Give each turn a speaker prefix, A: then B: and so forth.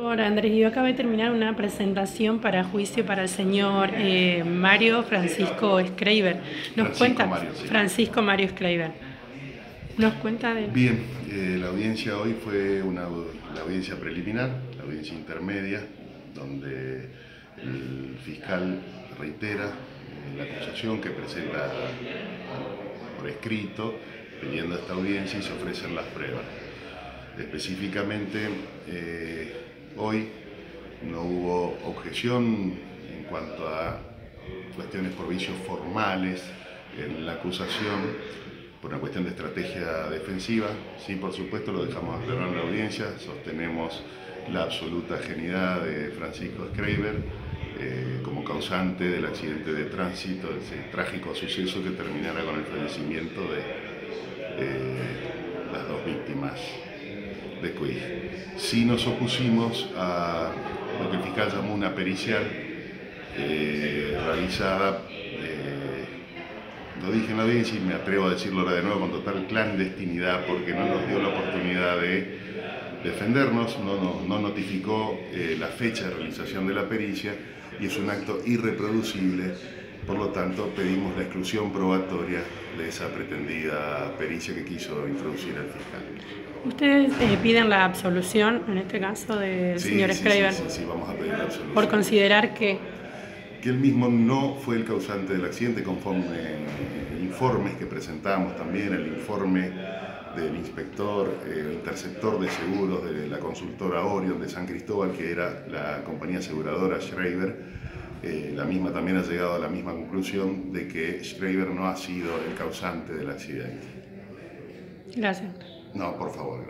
A: Hola Andrés, yo acabo de terminar una presentación para juicio para el señor Mario Francisco Schreiber.
B: Francisco Mario, sí.
A: Francisco Mario Schreiber. ¿Nos cuenta de...?
B: Bien, la audiencia hoy fue la audiencia preliminar, la audiencia intermedia, donde el fiscal reitera la acusación que presenta por escrito, pidiendo esta audiencia y se ofrecen las pruebas. Específicamente, hoy no hubo objeción en cuanto a cuestiones por vicios formales en la acusación, por una cuestión de estrategia defensiva. Sí, por supuesto, lo dejamos aclarar en la audiencia, sostenemos la absoluta genialidad de Francisco Schreiber como causante del accidente de tránsito, de ese trágico suceso que terminara con el fallecimiento de las dos víctimas de Cuij. Sí nos opusimos a lo que el fiscal llamó una pericial realizada, lo dije en la audiencia y me atrevo a decirlo ahora de nuevo, con total clandestinidad, porque no nos dio la oportunidad de defendernos, no notificó la fecha de realización de la pericia y es un acto irreproducible. Por lo tanto, pedimos la exclusión probatoria de esa pretendida pericia que quiso introducir el fiscal.
A: ¿Ustedes piden la absolución, en este caso, del señor Schreiber?
B: Sí, vamos a pedir la absolución.
A: Por considerar que
B: él mismo no fue el causante del accidente, conforme informes que presentamos también, el informe del inspector, interceptor de seguros de la consultora Orion de San Cristóbal, que era la compañía aseguradora Schreiber. La misma también ha llegado a la misma conclusión de que Schreiber no ha sido el causante del accidente.
A: Gracias.
B: No, por favor.